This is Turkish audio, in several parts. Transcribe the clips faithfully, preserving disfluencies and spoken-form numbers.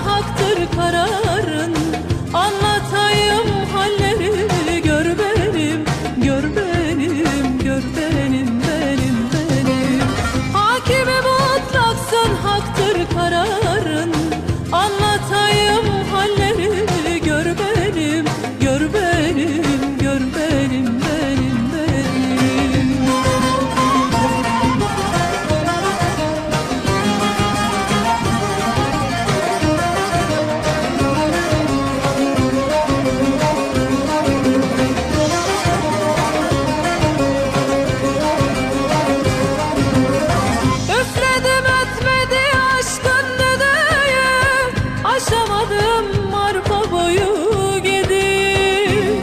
haktır kararın. Anlatayım halleri, gör benim, gör benim, gör benim, benim, benim. Hakimi mutlaksın, haktır kararın. Anlatayım halleri, gör benim, gör benim, gör benim, benim, benim. Üfledim ötmedi aşkın düdüğü, aşamadım arpa boyu gidi.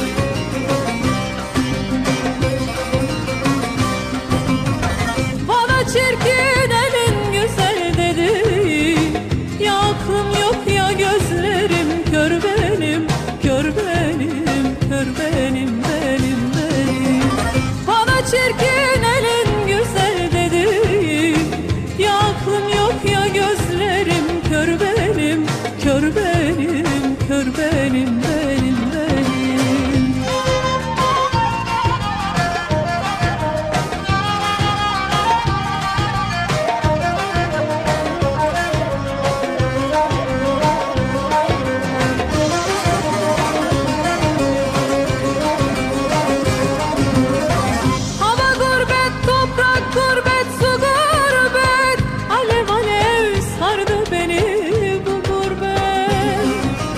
Bana çirkin elin güzel dedi, ya aklım yok ya gözlerim kör benim, kör benim, kör benim, benim, benim. Bana çirkin elin güzel dedi, ya aklım yok ya gözlerim kör benim, kör benim, kör benim, benim, benim. Hava gurbet, toprak gurbet, su gurbet, alev alev sardı beni bu gurbet.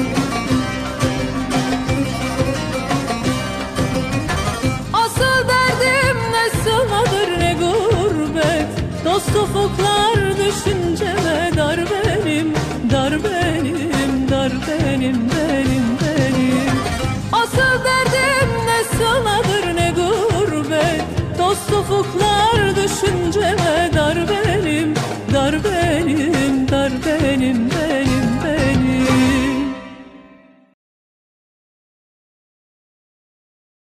Asıl derdim ne sıladır ne gurbet, dost ufuklar düşünceme dar benim, dar benim, dar benim, benim, benim. Asıl derdim ne sıladır ne gurbet, dost ufuklar düşünceme dar benim, dar benim.